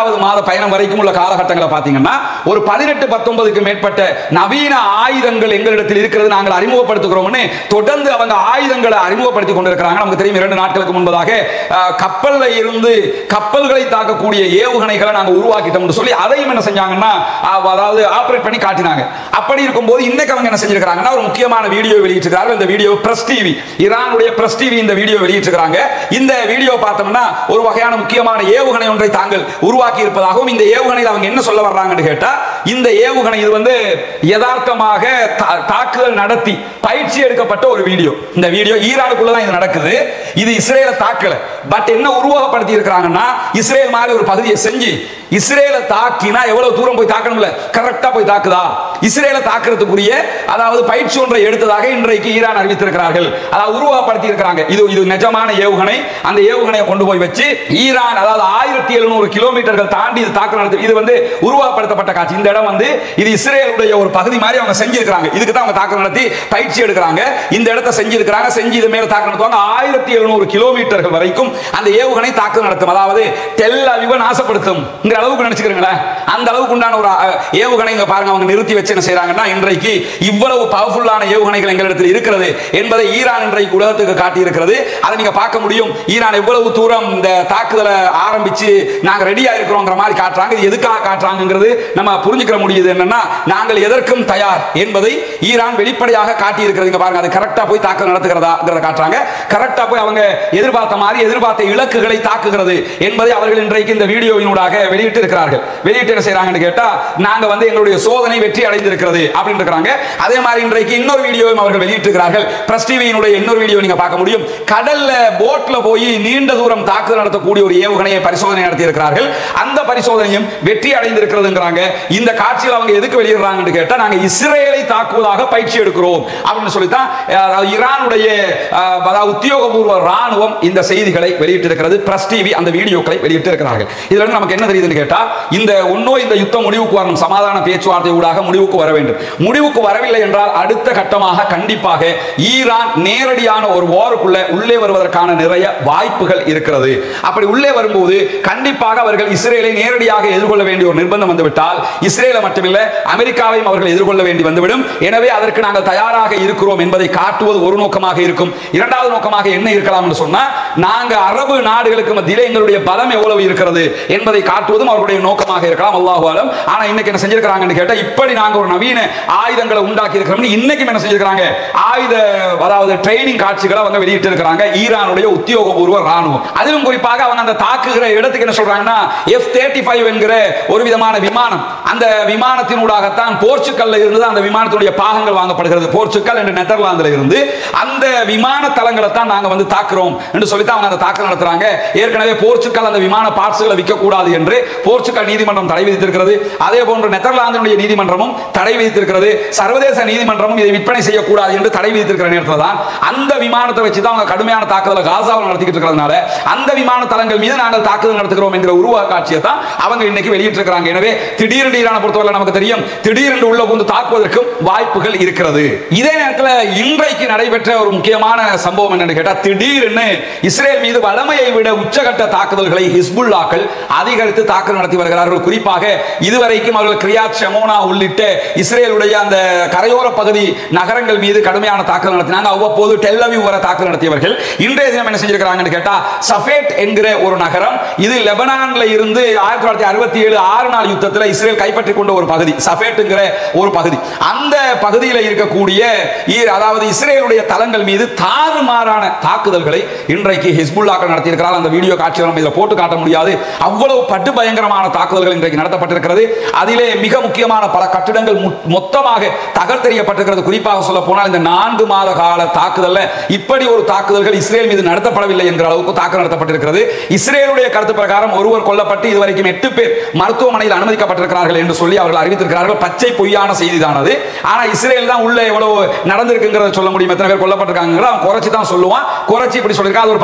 பயணம் வரைக்கும் உள்ள காலகட்டங்களை பார்த்தீங்கன்னா ஒரு பதினெட்டு பத்தொன்பதுக்கு மேற்பட்ட நவீன ஆயுதங்கள் எங்களிடத்தில் இருக்கிறது, நாங்கள் அறிமுகப்படுத்துகிறோம்னு தொடர்ந்து அவங்க ஆயுதங்களை அறிமுகப்படுத்திக் கொண்டிருக்கிறாங்க. நமக்கு தெரியும் இரண்டு நாட்களுக்கு முன்பதாக கப்பல்ல இருந்து கப்பல்களை தாக்கக்கூடிய ஏவுகணைகளை நாங்கள் உருவாக்கிட்டோம்னு சொல்லி அதையும் என்ன செஞ்சாங்கன்னா அதாவது ஆபரேட் பண்ணி காட்டினாங்க. அப்படி இருக்கும்போது இன்னைக்கு அவங்க என்ன செஞ்சிருக்காங்கன்னா ஒரு முக்கியமான வீடியோ வெளியிட்டிருக்காங்க. இந்த வீடியோ பிரஸ் டிவி, ஈரானுடைய பிரஸ் டிவி இந்த வீடியோ வெளியிட்டிருக்காங்க. இந்த வீடியோ பார்த்தோம்னா ஒரு வகையான முக்கியமான ஏவுகணை ஒன்றை தாங்கள் உருவாக்கி இருப்பதாகவும் இந்த ஏவுகணையில் அவங்க என்ன சொல்ல வர்றாங்கன்னு கேட்டா இந்த ஏவுகணை இது வந்து யதார்த்தமாக தாக்குதல் நடத்தி பயிற்சி எடுக்கப்பட்ட ஒரு வீடியோ. இந்த வீடியோ ஈரானுக்குள்ள தான் இது நடக்குது. இது இஸ்ரேலை தாக்கல, பட் என்ன உருவகப்படுத்தி இருக்கிறாங்கன்னா இஸ்ரேல் மாதிரி ஒரு பகுதியை செஞ்சு இஸ்ரேலை தாக்கினா எவ்வளவு தூரம் போய் தாக்கணும்ல, கரெக்டா போய் தாக்குதா, இஸ்ரேலை தாக்குறதுக்குரிய அதாவது பயிற்சி ஒன்றை எடுத்ததாக இன்றைக்கு ஈரான் அறிவித்திருக்கிறார்கள். அதாவது உருவகப்படுத்தி இருக்கிறாங்க. இது இது நிஜமான ஏவுகணை. அந்த ஏவுகணையை கொண்டு போய் வச்சு ஈரான் அதாவது ஆயிரத்தி எழுநூறு கிலோமீட்டர்கள் தாண்டி இது தாக்குதல் நடத்தி இது வந்து உருவகப்படுத்தப்பட்ட காட்சி. இந்த இடம் வந்து இது இஸ்ரேலுடைய ஒரு பகுதி மாதிரி அவங்க செஞ்சிருக்காங்க. இதுக்கு தான் அவங்க தாக்குதல் நடத்தி பயிற்சி எடுக்கிறாங்க. இந்த இடத்தை செஞ்சிருக்காங்க. செஞ்சு இது மேல தாக்குதல் நடத்துவாங்க. ஆயிரத்தி எழுநூறு கிலோமீட்டர்கள் வரைக்கும் அந்த ஏவுகணை தாக்குதல் நடத்தும். அதாவது டெல் அவிவை நாசப்படுத்தும் அளவுக்கு நினைச்சுக்கிறீங்களா, அந்த அளவுக்கு உண்டான ஒரு ஏவுகணை பாருங்க அவங்க நிறுத்தி வச்சு என்ன செய்யறாங்கன்னா இன்றைக்கு இவ்வளவு பவர்ஃபுல்லான ஏவுகணைகள் எங்களிடத்தில் இருக்கிறது என்பதை ஈரான் இன்றைக்கு உலகத்துக்கு காட்டி இருக்கிறது. அதை நீங்க பார்க்க முடியும். ஈரான் எவ்வளவு தூரம் இந்த தாக்குதலை ஆரம்பிச்சு நாங்க ரெடியா இருக்கிறோங்கிற மாதிரி காட்டுறாங்க. இது எதுக்காக காட்டுறாங்கிறது நம்ம புரிஞ்சுக்கிற முடியுது. என்னன்னா நாங்கள் எதற்கும் தயார் என்பதை ஈரான் வெளிப்படையாக காட்டி இருக்கிறது. பாருங்க அது கரெக்டா போய் தாக்குதல் நடத்துகிறதா காட்டுறாங்க. கரெக்டா போய் அவங்க எதிர்பார்த்த மாதிரி எதிர்பார்த்த இலக்குகளை தாக்குகிறது என்பதை அவர்கள் இன்றைக்கு இந்த வீடியோவினூடாக வெளியிட்டு இருக்கிறார்கள். வெளியிட்டு என்ன செய்றாங்கன்னு கேட்டா நாங்க வந்து எங்களுடைய சோதனை வெற்றி அடைந்திருக்கிறது அப்படின்னு இருக்காங்க. அதே மாதிரி இன்றைக்கு இன்னொரு வீடியோவையும் அவர்கள் வெளியிட்டிருக்கிறார்கள். பிரஸ் டிவியினுடைய இன்னொரு வீடியோ நீங்க பார்க்க முடியும். கடல்ல போட்ல போய் நீண்ட தூரம் தாக்குதல் நடத்தக்கூடிய ஒரு ஏவுகணையை பரிசோதனை நடத்தி இருக்கிறார்கள். அந்த பரிசோதனையும் வெற்றி அடைந்திருக்கிறதுங்கறாங்க. இந்த காட்சியில் அவங்க எதுக்கு வெளியிடுறாங்கன்னு கேட்டா நாங்க இஸ்ரேலை தாக்குவதாக பயிற்சி எடுக்கிறோம் அப்படின்னு சொல்லி தான் ஈரானுடைய உத்தியோகபூர்வ ராணுவம் இந்த செய்திகளை வெளியிட்டிருக்கிறது. பிரஸ் டிவி அந்த வீடியோக்களை வெளியிட்டு இருக்கிறார்கள். இதுல இருந்து நமக்கு என்ன தெரியுதுன்னு கேட்டா இந்த ஒன்னோ இந்த யுத்தம் முடிவுக்கு வரணும், சமாதான பேச்சுவார்த்தை ஊடாக முடிவுக்கு வர வேண்டும். முடிவுக்கு வரவில்லை என்றால் அடுத்த கட்டமாக கண்டிப்பாக ஈரான் நேரடியான ஒரு வாருக்குள்ள உள்ளே வருவதற்கான நிறைய வாய்ப்புகள் இருக்கிறது. அப்படி உள்ளே வரும்போது கண்டிப்பாக அவர்கள் இஸ்ரேலை நேரடியாக எதிர்கொள்ள வேண்டிய ஒரு நிர்பந்தம் வந்துவிட்டால் இஸ்ரேலை மட்டுமில்ல அமெரிக்காவையும் அவர்கள் எதிர்கொள்ள வேண்டி வந்துவிடும். எனவே அதற்கு நாங்கள் தயாராக இருக்கிறோம் என்பதை காட்டுவது ஒரு நோக்கமாக இருக்கும். இரண்டாவது நோக்கமாக என்ன இருக்கலாம் என்று சொன்னா நாங்க அரபு நாடுகளுக்கு மத்தியிலே எங்களுடைய பலம் எவ்வளவு இருக்கிறது என்பதை காட்டுவதும் அவருடைய நோக்கமாக இருக்கலாம். அல்லாஹு அலம். ஆனா இன்னைக்கு என்ன செஞ்சிருக்காங்கன்னு கேட்டா இப்படி நாங்க ஒரு நவீன ஆயுதங்களை உண்டாக்கி இருக்கிறோம். இன்னைக்கு என்ன செஞ்சிருக்காங்க ஆயுத அதாவது ட்ரைனிங் காட்சிகளை அவங்க வெளியிட்டு இருக்காங்க ஈரானுடைய உத்தியோகபூர்வ ராணுவம். அதிலும் குறிப்பாக அவங்க அந்த தாக்குகிற இடத்துக்கு என்ன சொல்றாங்கன்னா எஃப் தேர்ட்டி ஃபைவ் என்கிற ஒரு விதமான விமானம். அந்த விமானத்தினூடாகத்தான் போர்ச்சுகல்ல இருந்து அந்த விமானத்துடைய பாகங்கள் வாங்கப்படுகிறது. போர்ச்சுகல் என்ற நெதர்லாந்துல இருந்து அந்த விமான தளங்களை தான் நாங்க வந்து தாக்குறோம் என்று சொல்லி தான் அவங்க அந்த தாக்குதல் நடத்துறாங்க. ஏற்கனவே போர்ச்சுகல் அந்த விமான பார்ட்ஸ்களை விற்க கூடாது என்று போர்ச்சுகல் நீதிமன்றம் தடை விதித்திருக்கிறது. அதே போன்று நெதர்லாந்தினுடைய நீதிமன்றமும் தடை விதித்திருக்கிறது. சர்வதேச நீதிமன்றமும் இதை விற்பனை செய்யக்கூடாது என்று தடை விதித்திருக்கிற நேரத்தில் தான் அந்த விமானத்தை வச்சு தான் அவங்க கடுமையான தாக்குதலை காசாவில் நடத்திக்கிட்டு இருக்கிறதுனால அந்த விமான தளங்கள் மீது நாங்கள் தாக்குதல் நடத்துகிறோம் என்கிற உருவ காட்சியை தான் அவங்க இன்னைக்கு வெளியிட்டிருக்கிறாங்க. எனவே திடீரென்று ஈரானை பொறுத்தவரை நமக்கு தெரியும் திடீரென்று உள்ள புகுந்து தாக்குவதற்கும் வாய்ப்புகள் இருக்கிறது. இதே நேரத்தில் இன்றைக்கு நடைபெற்ற ஒரு முக்கியமான சம்பவம் என்னன்னு கேட்டா திடீரென்று இஸ்ரேல் மீது வளமையை விட உச்சகட்ட தாக்குதல்களை ஹிஸ்புல்லாக்கள் அதிகரித்து தாக்குதல் நடத்தி வருகிறார்கள். குறிப்பாக இதுவரைக்கும் அவர்கள் கிரியாத் ஷமோனா உள்ளிட்ட இஸ்ரேலுடைய அந்த கரையோர பகுதி நகரங்கள் மீது கடுமையான தாக்குதல் நடத்தினாங்க. அவ்வப்போது டெல் அவிவ் வரை தாக்குதல் நடத்தியவர்கள் இன்றைய தினம் என்ன செஞ்சிருக்காங்கன்னு கேட்டா சஃபேட் என்கிற ஒரு நகரம், இது லெபனான்ல இருந்து ஆயிரத்தி தொள்ளாயிரத்தி அறுபத்தி ஏழு ஆறு நாள் யுத்தத்தில் இஸ்ரேல் கைப்பற்றிக் கொண்ட ஒரு பகுதி சஃபேட்ங்கிற ஒரு பகுதி. அந்த பகுதியில் இருக்கக்கூடிய அதாவது இஸ்ரேலுடைய தளங்கள் மீது தாறுமாறான தாக்குதல்களை இன்றைக்கு ஹிஸ்புல்லாக்கள் நடத்தியிருக்கிறார். அந்த வீடியோ காட்சிகளை நம்ம இதில் போட்டு காட்ட முடியாது. அவ்வளவு பட்டு பயங்கரமான தாக்குதல்கள் இன்றைக்கு நடத்தப்பட்டிருக்கிறது. அதிலே மிக முக்கியமான பல கட்டிடங்கள் மொத்தமாக தகர்த்தெறியப்பட்டிருக்கிறது. குறிப்பாக சொல்ல போனால் இந்த நான்கு மாத கால தாக்குதல்ல இப்படி ஒரு தாக்குதல்கள் இஸ்ரேல் மீது நடத்தப்படவில்லை என்கிற அளவுக்கு தாக்குதல் நடத்தப்பட்டிருக்கிறது. இஸ்ரேலுடைய கருத்து பிரகாரம் ஒருவர் கொல்லப்பட்டு இதுவரைக்கும் எட்டு பேர் மருத்துவமனையில் அனுமதிக்கப்பட்டிருக்கிறார்கள் என்று சொல்லி அவர்கள் அறிவித்திருக்கிறார்கள். பச்சை பொய்யான செய்தி தான் அது. ஆனா இஸ்ரேல் தான் உள்ள எவ்வளவு நடந்திருக்குங்கிறத சொல்ல முடியும். எத்தனை பேர் கொல்லப்பட்டிருக்காங்க அவன் குறைச்சி தான் சொல்லுவான். குறைச்சி இப்படி சொல்லியிருக்காங்க. ஒரு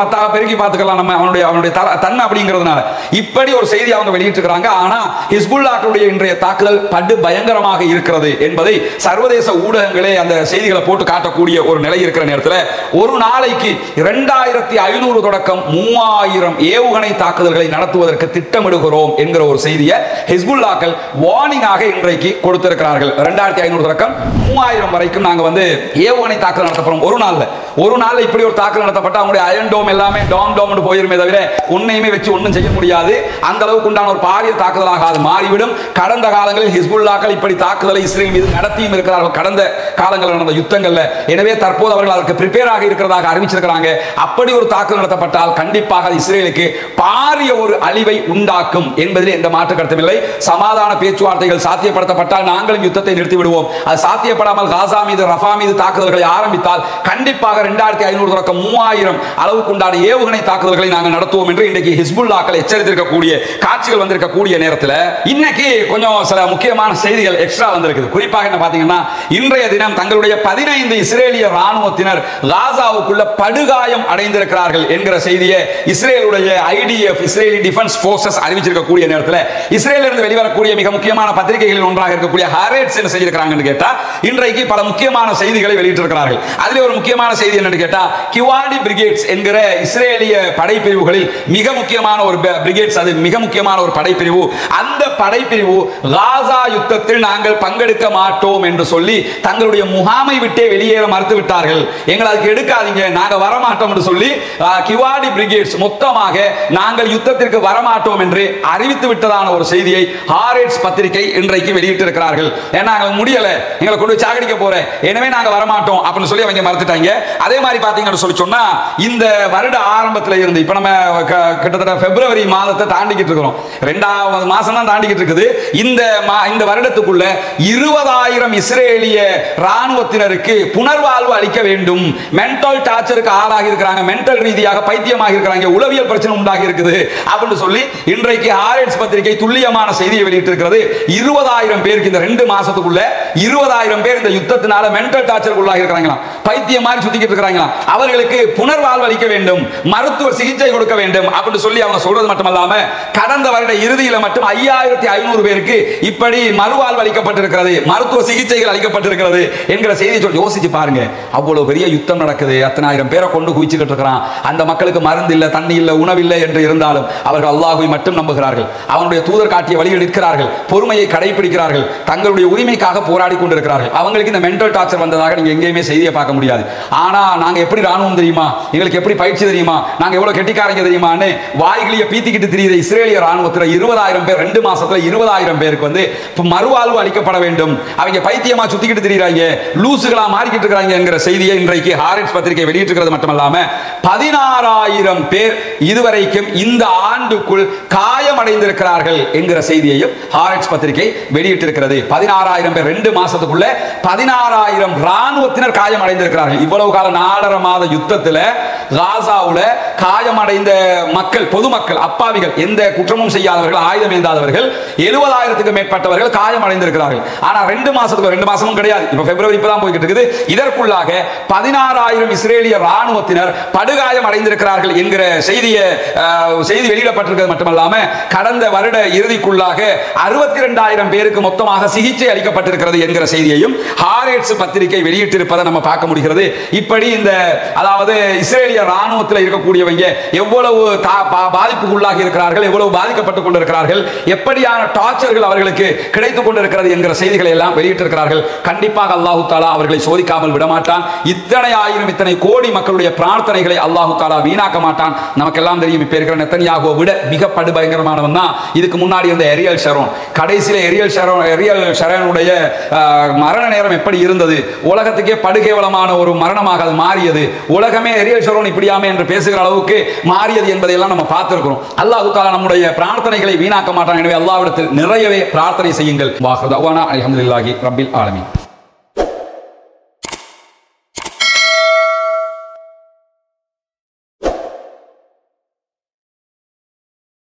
பத்தாக பெருக்கி பார்த்துக்கலாம் நம்ம அவனுடைய அவனுடைய தன்மை அப்படிங்கிறதுனால இப்படி ஒரு செய்தி அவங்க வெளியிட்டிருக்கிறாங்க. ஆனா ஹிஸ்புல்லாஹ்வுடைய இன்றைய தாக்குதல் படு பயங்கரமாக இருக்கிறது என்பதை சர்வதேச ஊடகங்களே அந்த செய்திகளை போட்டு காட்டக்கூடிய ஒரு நிலை இருக்கிற நேரத்தில் ஒரு நாளைக்கு இரண்டாயிரத்தி ஐநூறு தொடக்கம் மூவாயிரம் ஏவுகணை தாக்குதல்களை நடத்துவதற்கு திட்டமிடுகிறோம் என்கிற ஒரு செய்தியை ஹிஸ்புல்லாஹ்கள் வார்னிங்காக இன்றைக்கு கொடுத்திருக்கிறார்கள். இரண்டாயிரத்தி ஐநூறு தொடக்கம் மூவாயிரம் வரைக்கும் நாங்க வந்து ஏவுகணை தாக்குதல் நடத்தப்படும். ஒரு நாள்ல ஒரு நாள்ல இப்படி ஒரு தாக்குதல் நடத்தப்பட்ட அவங்களுடைய அயன் டோம் எல்லாமே டாம் டோம் போயிருமே தவிர ஒன்னையுமே வச்சு ஒன்றும் செய்ய முடியாது. அந்த அளவுக்கு உண்டான ஒரு பாரிய தாக்குதலாக அது மாறிவிடும். கடந்த காலங்களில் ஹிஸ்புல்லாஹ்கள் இப்படி தாக்குதலை இஸ்ரேல் மீது நடத்தியும் இருக்கிறார்கள் கடந்த காலங்களில் நடந்த யுத்தங்கள்ல. எனவே தற்போது அவர்கள் அதற்கு பிரிப்பேர் ஆக இருக்கிறதாக அறிவிச்சிருக்கிறாங்க. அப்படி ஒரு தாக்குதல் நடத்தப்பட்டால் கண்டிப்பாக இஸ்ரேலுக்கு பாரிய ஒரு அழிவை உண்டாக்கும் என்பதில் எந்த மாற்று கருத்தும் இல்லை. சமாதான பேச்சுவார்த்தைகள் சாத்தியப்படுத்தப்பட்டால் நாங்களும் யுத்தத்தை நிறுத்தி விடுவோம். அது சாத்தியப்படாமல் காசா மீது ரஃபா மீது தாக்குதல்களை ஆரம்பித்தால் கண்டிப்பாக இரண்டாயிரத்தி ஐநூறு தொடக்கம் மூவாயிரம் அளவுக்கு உண்டான ஏவுகணை தாக்குதல்களை நாங்கள் நடத்துவோம் என்று இன்றைக்கு ஹிஸ்புல்லாஹ்கள் எச்சரித்திருக்கக்கூடிய காட்சிகள் வந்திருக்கக்கூடிய நேரத்தில் இன்னைக்கு கொஞ்சம் சில முக்கியமான செய்திகள் எக்ஸ்ட்ரா வந்திருக்குது. குறிப்பாக என்ன பாத்தீங்கன்னா இன்றைய தினம் தங்களுடைய பதினைந்து இஸ்ரேலிய ராணுவத்தினர் காசாவுக்குள்ள படுகாயம் அடைந்திருக்கிறார்கள் என்கிற செய்தியை இஸ்ரேலுடைய ஐடிஎஃப் இஸ்ரேலி டிஃபென்ஸ் ஃபோர்சஸ் அறிவிச்சிருக்கக்கூடிய நேரத்தில் இஸ்ரேலில் இருந்து வெளிவரக்கூடிய மிக முக்கியமான பத்திரிகைகளில் ஒன்றாக இருக்கக்கூடிய ஹாரெட்ஸ் என்ன செய்திருக்கிறாங்கன்னு கேட்டா இன்றைக்கு பல முக்கியமான செய்திகளை வெளியிட்டிருக்கிறார்கள். அதில் ஒரு முக்கியமான செய்தி என்னன்னு கேட்டா கிவாடி பிரிகேட்ஸ் என்கிற இஸ்ரேலிய படைப்பிரிவுகளில் மிக முக்கியமான ஒரு பிரிகேட்ஸ், அது மிக முக்கியமான ஒரு படைப்பிரிவு. அந்த படைப்பிரிவு காசா யுத்தத்தில் நாங்கள் பங்கெடுக்க மாட்டோம் என்று சொல்லி தங்களுடைய முகாமை விட்டே வெளியேற மறுத்து விட்டார்கள். எங்களை அதுக்கு எடுக்காதீங்க, நாங்க வரமாட்டோம் என்று சொல்லி கிவாடி பிரிகேட்ஸ் மொத்தமாக நாங்கள் யுத்தத்திற்கு வரமாட்டோம் என்று அறிவித்து விட்டதான ஒரு செய்தியை ஹாரெட்ஸ் பத்திரிகை இன்றைக்கு வெளியிட்டிருக்கிறார்கள். ஏன்னா முடியல, எங்களை கொண்டு சாகடிக்க போற, எனவே நாங்க வரமாட்டோம் அப்படின்னு சொல்லி அவங்க மறுத்துட்டாங்க. அதே மாதிரி பாத்தீங்கன்னு சொல்லி சொன்னா இந்த வருட ஆரம்பத்தில் இருந்து இப்ப நம்ம கிட்டத்தட்ட பிப்ரவரி மாதத்தை தாண்டிக்கிட்டு இருக்கிறோம், ரெண்டாவது மாசம் தான் தாண்டிக்கிட்டு இருக்குது. இந்த இந்த வருடத்துக்குள்ள இருபதாயிரம் இஸ்ரேலிய ராணுவத்தினருக்கு புனர்வாழ்வு அளிக்க வேண்டும். மென்டல் டார்ச்சருக்கு ஆளாகி இருக்கிறாங்க, மென்டல் ரீதியாக பைத்தியமாக இருக்கிறாங்க, உளவியல் பிரச்சனை உண்டாகி இருக்குது அப்படின்னு சொல்லி இன்றைக்கு ஹாரெட்ஸ் பத்திரிகை துல்லியமான செய்தியை வெளியிட்டிருக்கிறது. இருபதாயிரம் பேருக்கு இந்த ரெண்டு மாசத்துக்குள்ள இருபதாயிரம் பேர் இந்த யுத்தத்தினால மென்டல் டார்ச்சருக்கு உள்ளாகி இருக்கிறாங்களா, பைத்தியம் மாதிரி சுத்திக்கிட்டு இருக்கிறாங்களா, அவர்களுக்கு புனர்வாழ்வு அளிக்க வேண்டும், மருத்துவ சிகிச்சை கொடுக்க வேண்டும் அப்படின்னு சொல்லி அவங்க சொல்றது மட்டுமல்லாம கடந்த வருட இறுதியில் மட்டும் ஐயாயிரத்தி ஐநூறு பேருக்கு இப்படி மறுவாழ்வு அளிக்கப்பட்டிருக்கிறது, மருத்துவ சிகிச்சைகள் அளிக்கப்பட்டிருக்கிறது என்கிற செய்தியை சொல்லி யோசிச்சு பாருங்க. அவ்வளவு பெரிய யுத்தம் நடக்குது, அத்தனாயிரம் பேரை கொண்டு குவிச்சுக்கிட்டு இருக்கிறான். அந்த மக்களுக்கு மருந்து இல்ல, தண்ணி இல்ல, உணவில்லை என்று இருந்தாலும் அவர்கள் அல்லாஹ்வை மட்டும் நம்புகிறார்கள், அவனுடைய தூதர் காட்டிய வழியில் இருக்கிறார்கள், பொறுமையை கடைபிடிக்கிறார்கள், தங்களுடைய உரிமைக்காக போராடி கொண்டிருக்கிறார்கள். அவங்களுக்கு இந்த மென்டல் டார்ச்சர் வந்ததாக நீங்க எங்கேயுமே செய்தியை பார்க்க முடியாது. ஆனா நாங்க எப்படி ராணுவம் தெரியுமா, எங்களுக்கு எப்படி பயிற்சி தெரியுமா, நாங்க எவ்வளவு கெட்டிக்காரங்க தெரியுமான்னு வாய்களிய பீத்திக்கிட்டு தெரியுது இஸ்ரேலிய ராணுவத்தில் இருபதாயிரம் பேர் ரெண்டு மாசத்துல இருபதாயிரம் பேருக்கு வந்து மறுவாழ்வு அளிக்கப்பட வேண்டும். அவங்க பைத்தியமா சுத்திக்கிட்டு தெரியுறாங்க, லூசுகளா மாறிக்கிட்டு இருக்கிறாங்க என்கிற செய்தியை இன்றைக்கு ஹாரெட்ஸ் பத்திரிகை வெளியிட்டிருக்கிறது மட்டுமல்லாம பதினாறாயிரம் பேர் இதுவரைக்கும் இந்த ஆண்டுக்குள் காயமடைந்திருக்கிறார்கள் என்கிற செய்தியையும் ஹாரெட்ஸ் பத்திரிகை வெளியிட்டிருக்கிறது. பதினாறாயிரம் பேர் ரெண்டு மாசத்துக்குள்ள பதினாறாயிரம் ராணுவத்தினர் காயமடைந்திருக்கிறார்கள். இவ்வளவு கால நாலரை மாத யுத்தத்தில் காசாவுல காயமடைந்த மக்கள், பொதுமக்கள், அப்பாவிகள், எந்த குற்றமும் செய்யாதவர்கள், ஆயுதம் ஏந்தாதவர்கள் எழுபதாயிரத்துக்கு மேற்பட்டவர்கள் காயமடைந்திருக்கிறார்கள். ஆனா ரெண்டு மாசத்துக்கு ரெண்டு மாசமும் கிடையாது, இப்ப பிப்ரவரி இப்பதான் போய்கிட்டு இருக்குது. இதற்குள்ளாக பதினாறாயிரம் இஸ்ரேலிய ராணுவத்தினர் படுகாயம் அடைந்திருக்கிறார்கள் என்கிற செய்தியை செய்தி வெளியிடப்பட்டிருக்கிறது மட்டுமல்லாம கடந்த வருட இறுதிக்குள்ளாக அறுபத்தி இரண்டாயிரம் பேருக்கு மொத்தமாக சிகிச்சை அளிக்கப்பட்டிருக்கிறது என்கிற செய்தியையும் ஹாரெட்ஸ் பத்திரிகை வெளியிட்டிருப்பதை நம்ம பார்க்க முடிகிறது. இப்படி இந்த அதாவது இஸ்ரேலிய ராணுவத்தில் இருக்கக்கூடியவங்க எவ்வளவு பாதிப்புக்குள்ளாகி இருக்கிறார்கள், எவ்வளவு பாதிக்கப்பட்டுக் கொண்டிருக்கிறார்கள், எப்படியான டார்ச்சர்கள் அவர்களுக்கு கிடைத்துக் கொண்டிருக்கிறது என்கிற செய்திகளை எல்லாம் வெளியிட்டிருக்கிறார்கள். கண்டிப்பாக அல்லாஹு தாலா அவர்களை சோதிக்காமல் விடமாட்டான். இத்தனை ஆயிரம் இத்தனை கோடி மக்களுடைய பிரார்த்தனைகளை அல்லாஹு தாலா வீணாக்க மாட்டான். நமக்கெல்லாம் தெரியும், இப்ப இருக்கிற நெத்தன்யாகுவை விட மிக படுபயங்கரமானவன் தான் இதுக்கு முன்னாடி இருந்த எரியல் ஷரோன். கடைசியில எரியல் ஷரோன் எரியல் ஷரோனுடைய மரண நேரம் எப்படி இருந்தது, உலகத்துக்கே படுகேவலமான ஒரு மரணமாக அது மாறியது. உலகமே எரியல் ஷரோன் இப்படியாமே என்று பேசுகிற அளவுக்கு மாறியது என்பதையெல்லாம் நம்ம பார்த்திருக்கிறோம். அல்லாஹ் தஆலா நம்முடைய பிரார்த்தனைகளை வீணாக்க மாட்டான். எனவே அல்லாஹ்விடத்தில் நிறையவே பிரார்த்தனை செய்யுங்கள். வாஹ் தஅவானா அல்ஹம்துலில்லாஹி ரப்பில் ஆலமீன்.